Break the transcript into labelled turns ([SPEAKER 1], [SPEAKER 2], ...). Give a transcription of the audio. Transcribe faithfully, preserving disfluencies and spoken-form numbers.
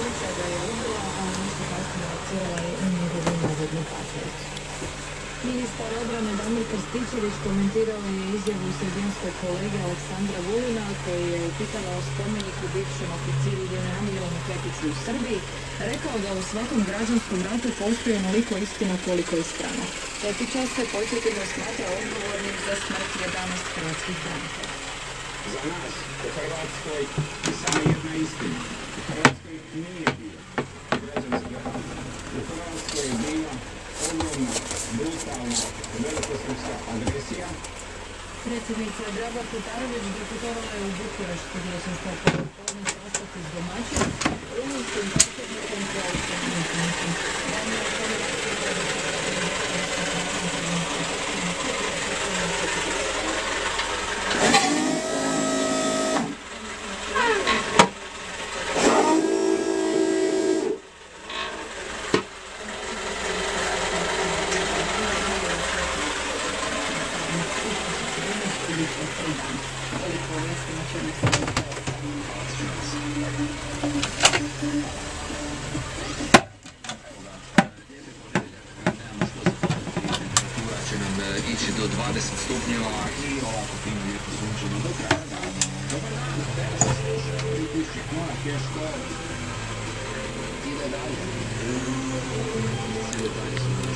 [SPEAKER 1] slučaj da je ubila, a nešto kasnije odsirala je i njegovu navodnu partnericu. Ministar obrane Damir Krstičević komentirao je izjavu sredinskog kolege Aleksandra Vulina koji je upitalao spomeniku bivšem oficiru generala Milanu Klepiću u Srbiji, rekao da u svakom građanskom ratu postoji onoliko istina koliko i strana. Klepića se podsjetimo smatra odgovornim za smrt jedanaest hrvatskih branitelja.
[SPEAKER 2] Za nas u Hrvatskoj je samo jedna istina. U Hrvatskoj nije bio građanski rat. U Hrvatskoj je bila ogromna, brutalna, velikosrpska agresija.
[SPEAKER 1] Predsjednica Grabar Kitarović deputovala je u Bukurešt gdje će se popodne sastati s domaćim rumunskim predsjednikom Klausom Miljanićem.
[SPEAKER 3] Ići do dvadeset stupnjeva i ovako fino lijepo sunčano do kraja dana. Dobar dan, hotel se sluša, pritišće Kona Keško. Ide dalje. Svi detalji su